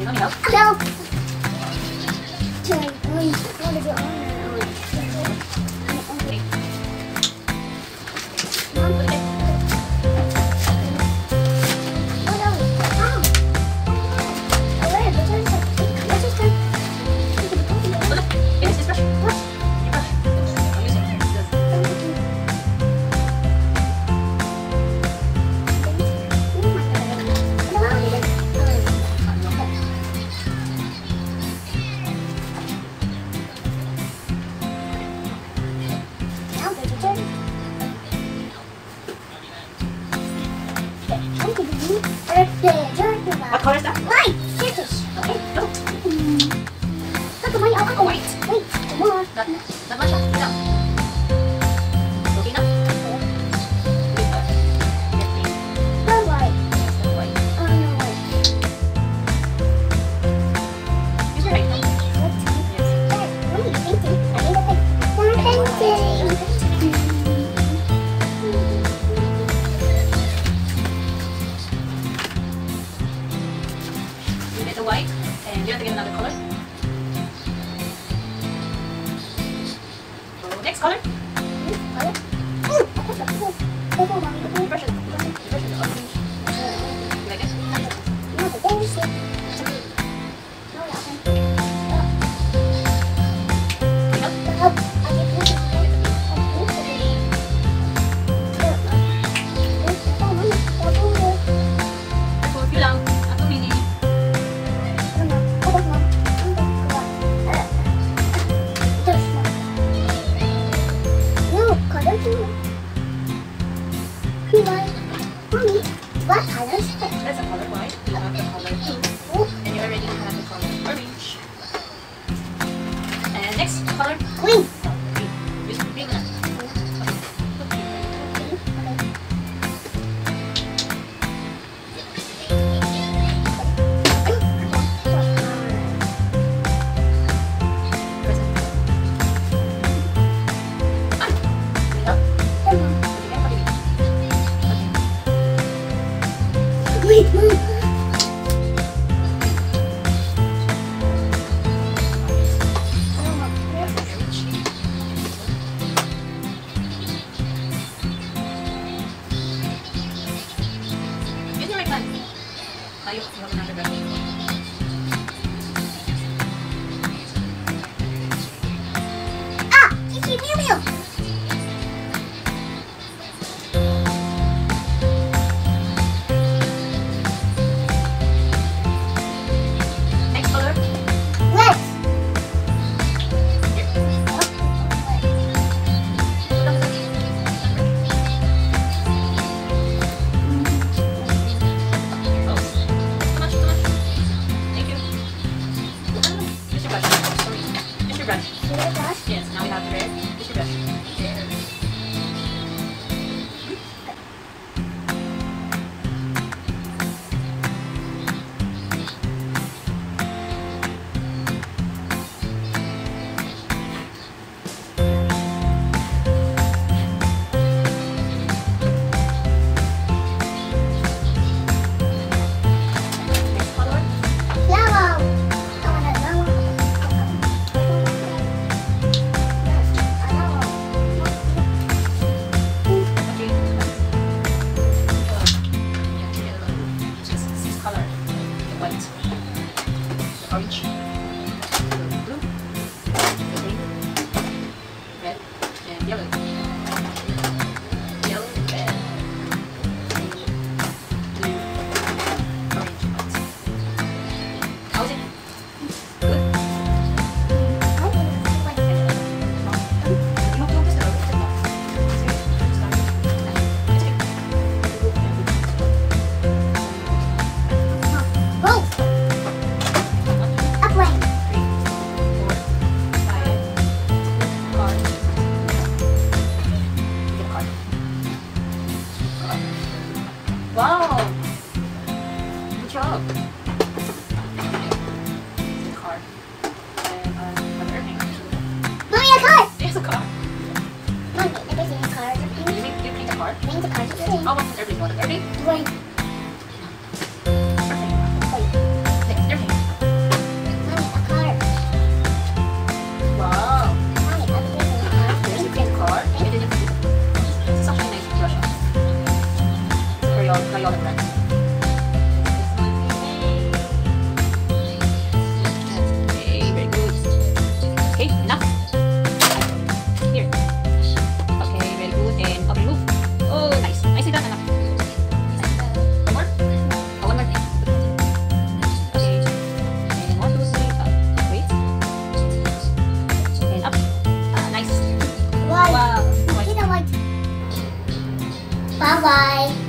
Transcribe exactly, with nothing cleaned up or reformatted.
Okay, let me help. Help! Sorry, wait, what is it on now? What color is that? White! Scissors! Okay, go. Look at my oh, White. Wait, more. That, that much? No. Okay, now? No white. White. Oh, no white. Use your right hand. Yes. What are you painting? I need a pic- We're painting! You get the white, and you have to get another color. So, next color. Color? Ooh, I put the purple. Purple, mommy. Your brush is your brush is orange. You like it? No, the things. No, that one. Can you help? The help. I get this. For few lang. Ako mini. Mommy, what color is it? That's a color white. You have the color pink. And you already have the color orange. And next color. Green. Oh, green. Use green na. Wait, Mom. Use your right hand. Now you have another brush. Ah, Kiki Mew Mew. Next color. Red. Oh, too much, too much. Thank you. Use your brush. Sorry. Use your brush. Red brush. Yes, now we have the red. Use your brush. There. Next color. Yellow. I want a yellow. Okay. Yeah, yellow. Just this color. The white. The orange. The blue. The green. Red. And yellow. Yellow, red. Green, blue, orange, white. How's it? Good? Yung mag-focus na lang. Oh, upland. Three, four, five. Card. Get a card. Card. Wow! Good job! The card. And uh, another thing. Mommy, a card. There's a card. Mommy, everything is cards. You make you paint a card. Paint the cards. Everything. Oh, what's everything? What is everything? Right. Everything. Everything. your try your breath. Okay, very good. Okay, enough. Here. Okay, very good. And okay, move. Oh, nice. Nicely done, enough. One more. Oh, one more. Okay. And one, two, three. Up. Wait. And up. Ah, nice. Why? Wow. Kita white. Bye bye.